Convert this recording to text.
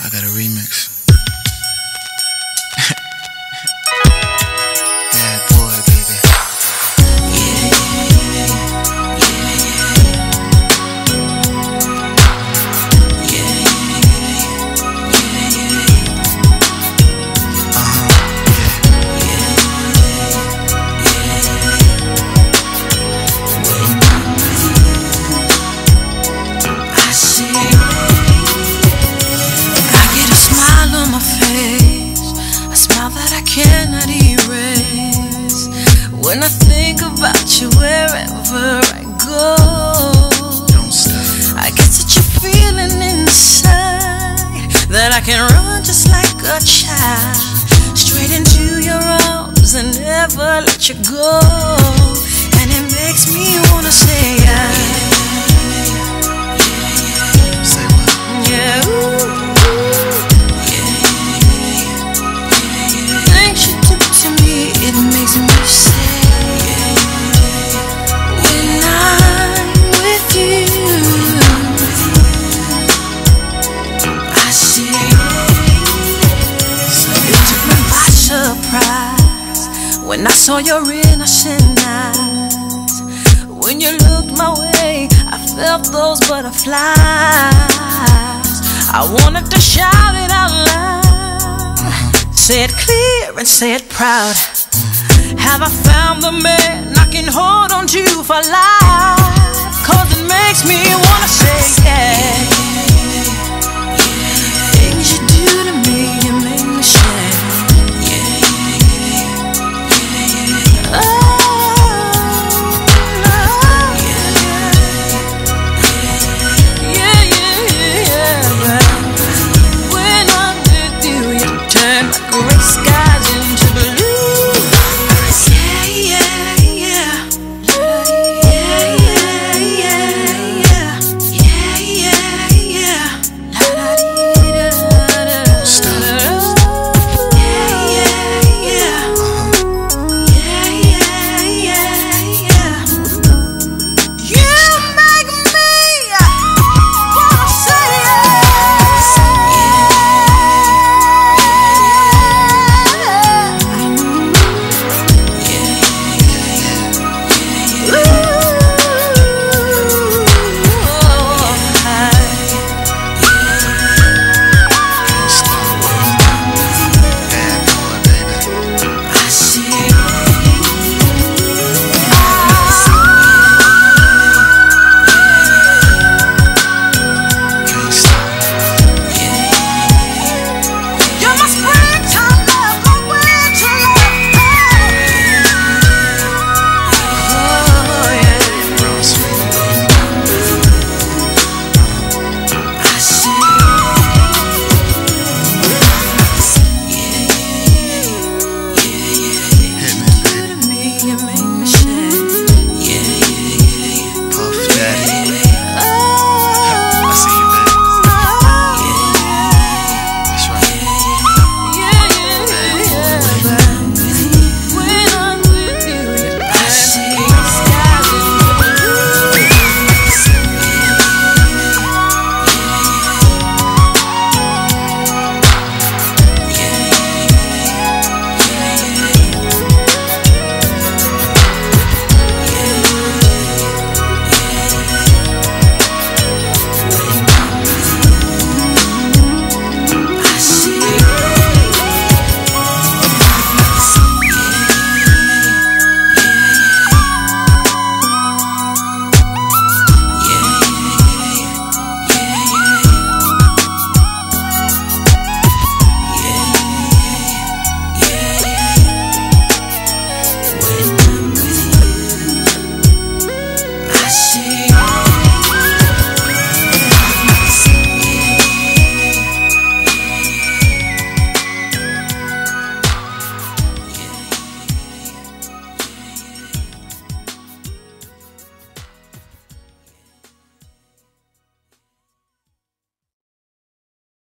I got a remix. Bad boy, baby. Cannot erase when I think about you wherever I go. Don't stop. I get such a feeling inside that I can run just like a child straight into your arms and never let you go. And it makes me wanna say Say what? yeah. Ooh. It makes me say, when I'm with you, I see it took me by surprise when I saw your innocent eyes. When you looked my way, I felt those butterflies. I wanted to shout it out loud, say it clear and say it proud. Have I found the man I can hold on to for life? 'Cause it makes me wanna say yeah.